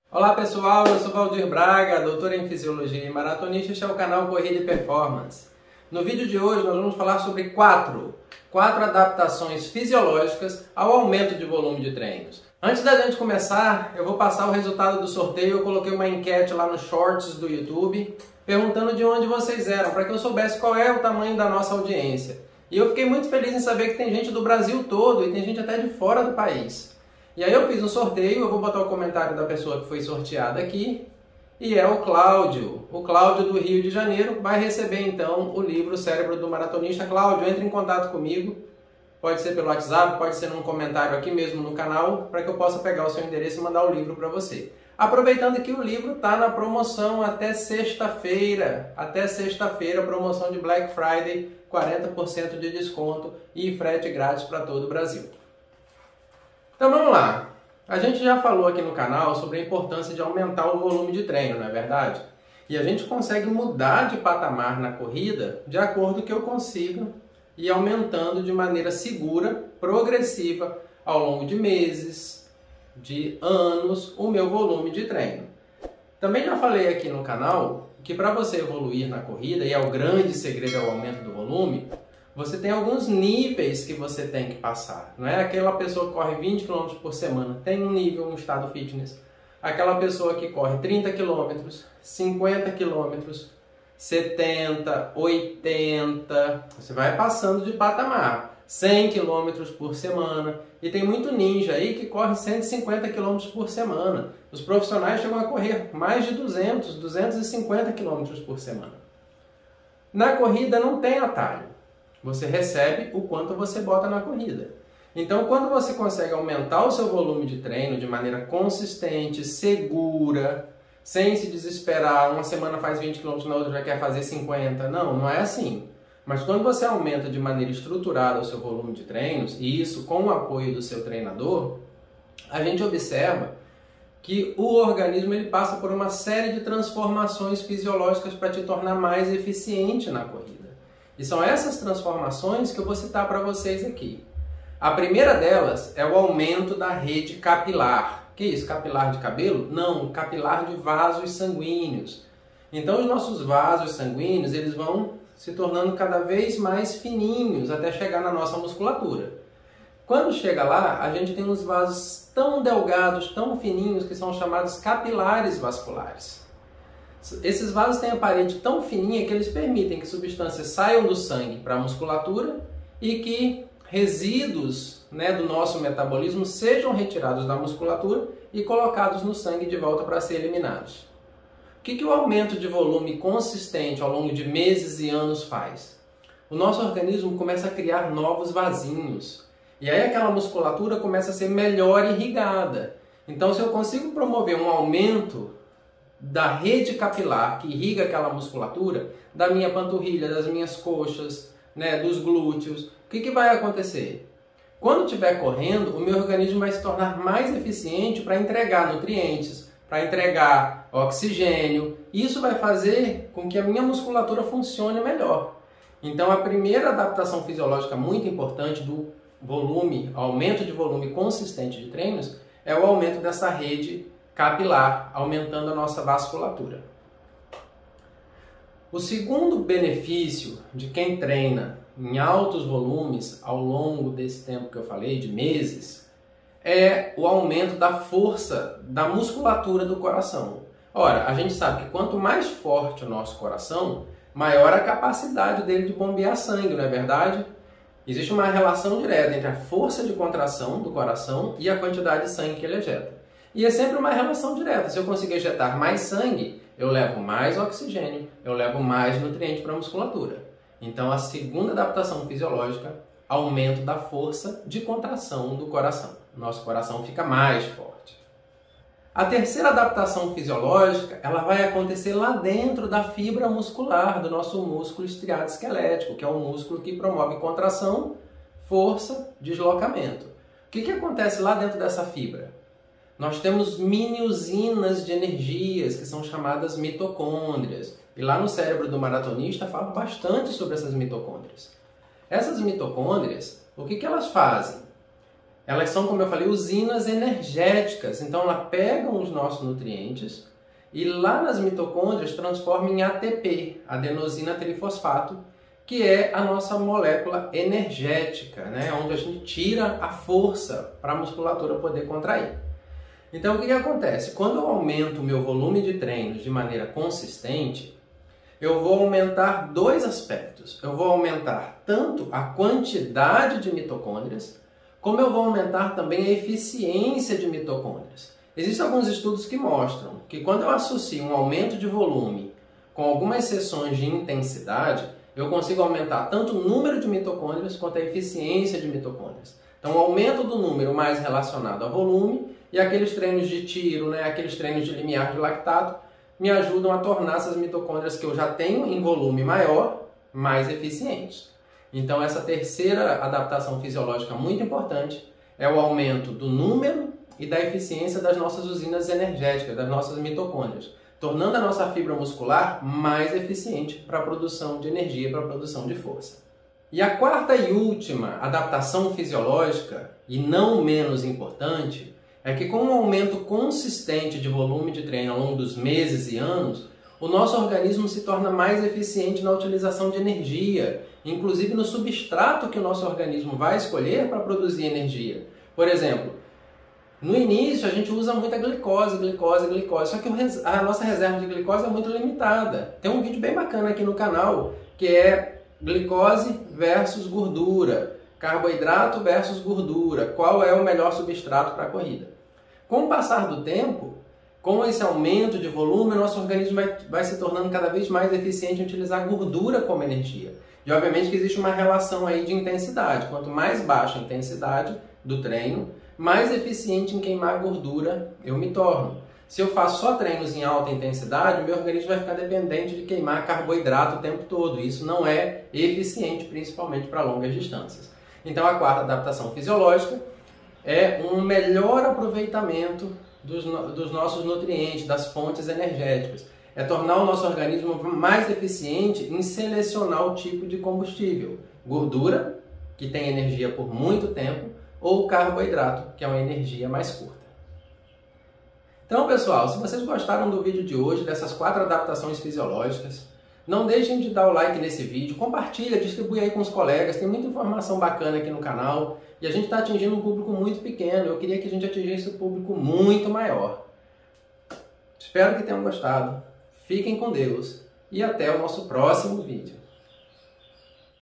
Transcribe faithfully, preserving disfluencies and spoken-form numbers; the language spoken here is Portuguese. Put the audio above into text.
Olá pessoal, eu sou Valdir Braga, doutor em Fisiologia e maratonista, este é o canal Corrida e Performance. No vídeo de hoje nós vamos falar sobre quatro, quatro adaptações fisiológicas ao aumento de volume de treinos. Antes da gente começar, eu vou passar o resultado do sorteio. Eu coloquei uma enquete lá nos shorts do YouTube, perguntando de onde vocês eram, para que eu soubesse qual é o tamanho da nossa audiência. E eu fiquei muito feliz em saber que tem gente do Brasil todo e tem gente até de fora do país. E aí eu fiz um sorteio, eu vou botar o comentário da pessoa que foi sorteada aqui, e é o Cláudio. O Cláudio do Rio de Janeiro vai receber então o livro Cérebro do Maratonista. Cláudio, entre em contato comigo, pode ser pelo WhatsApp, pode ser num comentário aqui mesmo no canal, para que eu possa pegar o seu endereço e mandar o livro para você. Aproveitando que o livro está na promoção até sexta-feira, até sexta-feira, promoção de Black Friday, quarenta por cento de desconto e frete grátis para todo o Brasil. Então vamos lá, a gente já falou aqui no canal sobre a importância de aumentar o volume de treino, não é verdade? E a gente consegue mudar de patamar na corrida de acordo com que eu consiga ir aumentando de maneira segura, progressiva, ao longo de meses, de anos, o meu volume de treino. Também já falei aqui no canal que para você evoluir na corrida, e é o grande segredo é o aumento do volume, você tem alguns níveis que você tem que passar. Não é aquela pessoa que corre vinte quilômetros por semana, tem um nível, um estado fitness. Aquela pessoa que corre trinta quilômetros, cinquenta quilômetros, setenta, oitenta, você vai passando de patamar. cem quilômetros por semana. E tem muito ninja aí que corre cento e cinquenta quilômetros por semana. Os profissionais chegam a correr mais de duzentos, duzentos e cinquenta quilômetros por semana. Na corrida não tem atalho. Você recebe o quanto você bota na corrida. Então, quando você consegue aumentar o seu volume de treino de maneira consistente, segura, sem se desesperar, uma semana faz vinte quilômetros, na outra já quer fazer cinquenta. Não, não é assim. Mas quando você aumenta de maneira estruturada o seu volume de treinos, e isso com o apoio do seu treinador, a gente observa que o organismo ele passa por uma série de transformações fisiológicas para te tornar mais eficiente na corrida. E são essas transformações que eu vou citar para vocês aqui. A primeira delas é o aumento da rede capilar. Que isso? Capilar de cabelo? Não, capilar de vasos sanguíneos. Então os nossos vasos sanguíneos eles vão se tornando cada vez mais fininhos até chegar na nossa musculatura. Quando chega lá, a gente tem uns vasos tão delgados, tão fininhos, que são chamados capilares vasculares. Esses vasos têm a parede tão fininha que eles permitem que substâncias saiam do sangue para a musculatura e que resíduos, né, do nosso metabolismo sejam retirados da musculatura e colocados no sangue de volta para ser eliminados. O que, que o aumento de volume consistente ao longo de meses e anos faz? O nosso organismo começa a criar novos vasinhos. E aí aquela musculatura começa a ser melhor irrigada. Então, se eu consigo promover um aumento da rede capilar que irriga aquela musculatura, da minha panturrilha, das minhas coxas, né, dos glúteos, o que, que vai acontecer? Quando estiver correndo, o meu organismo vai se tornar mais eficiente para entregar nutrientes, para entregar oxigênio. Isso vai fazer com que a minha musculatura funcione melhor. Então, a primeira adaptação fisiológica muito importante do volume, aumento de volume consistente de treinos, é o aumento dessa rede capilar, aumentando a nossa vasculatura. O segundo benefício de quem treina em altos volumes ao longo desse tempo que eu falei, de meses, é o aumento da força da musculatura do coração. Ora, a gente sabe que quanto mais forte o nosso coração, maior a capacidade dele de bombear sangue, não é verdade? Existe uma relação direta entre a força de contração do coração e a quantidade de sangue que ele ejeta. E é sempre uma relação direta. Se eu conseguir ejetar mais sangue, eu levo mais oxigênio, eu levo mais nutriente para a musculatura. Então, a segunda adaptação fisiológica, aumento da força de contração do coração. Nosso coração fica mais forte. A terceira adaptação fisiológica, ela vai acontecer lá dentro da fibra muscular do nosso músculo estriado esquelético, que é o músculo que promove contração, força, deslocamento. O que, que acontece lá dentro dessa fibra? Nós temos mini usinas de energias, que são chamadas mitocôndrias. E lá no Cérebro do Maratonista falo bastante sobre essas mitocôndrias. Essas mitocôndrias, o que, que elas fazem? Elas são, como eu falei, usinas energéticas. Então, elas pegam os nossos nutrientes e lá nas mitocôndrias transformam em A T P, adenosina trifosfato, que é a nossa molécula energética, né? Onde a gente tira a força para a musculatura poder contrair. Então, o que que acontece? Quando eu aumento o meu volume de treinos de maneira consistente, eu vou aumentar dois aspectos. Eu vou aumentar tanto a quantidade de mitocôndrias, como eu vou aumentar também a eficiência de mitocôndrias. Existem alguns estudos que mostram que quando eu associo um aumento de volume com algumas sessões de intensidade, eu consigo aumentar tanto o número de mitocôndrias quanto a eficiência de mitocôndrias. Então, o aumento do número mais relacionado a volume e aqueles treinos de tiro, né, aqueles treinos de limiar de lactato, me ajudam a tornar essas mitocôndrias que eu já tenho em volume maior, mais eficientes. Então, essa terceira adaptação fisiológica muito importante é o aumento do número e da eficiência das nossas usinas energéticas, das nossas mitocôndrias, tornando a nossa fibra muscular mais eficiente para a produção de energia, para a produção de força. E a quarta e última adaptação fisiológica, e não menos importante, é que com um aumento consistente de volume de treino ao longo dos meses e anos, o nosso organismo se torna mais eficiente na utilização de energia, inclusive no substrato que o nosso organismo vai escolher para produzir energia. Por exemplo, no início a gente usa muita glicose, glicose, glicose, só que a nossa reserva de glicose é muito limitada. Tem um vídeo bem bacana aqui no canal que é glicose versus gordura, carboidrato versus gordura, qual é o melhor substrato para a corrida. Com o passar do tempo, com esse aumento de volume, o nosso organismo vai, vai se tornando cada vez mais eficiente em utilizar gordura como energia. E obviamente que existe uma relação aí de intensidade. Quanto mais baixa a intensidade do treino, mais eficiente em queimar gordura eu me torno. Se eu faço só treinos em alta intensidade, o meu organismo vai ficar dependente de queimar carboidrato o tempo todo. Isso não é eficiente, principalmente para longas distâncias. Então, a quarta adaptação fisiológica é um melhor aproveitamento dos, dos nossos nutrientes, das fontes energéticas. É tornar o nosso organismo mais eficiente em selecionar o tipo de combustível. Gordura, que tem energia por muito tempo, ou carboidrato, que é uma energia mais curta. Então, pessoal, se vocês gostaram do vídeo de hoje, dessas quatro adaptações fisiológicas, não deixem de dar o like nesse vídeo, compartilha, distribui aí com os colegas, tem muita informação bacana aqui no canal e a gente está atingindo um público muito pequeno, eu queria que a gente atingisse um público muito maior. Espero que tenham gostado, fiquem com Deus e até o nosso próximo vídeo.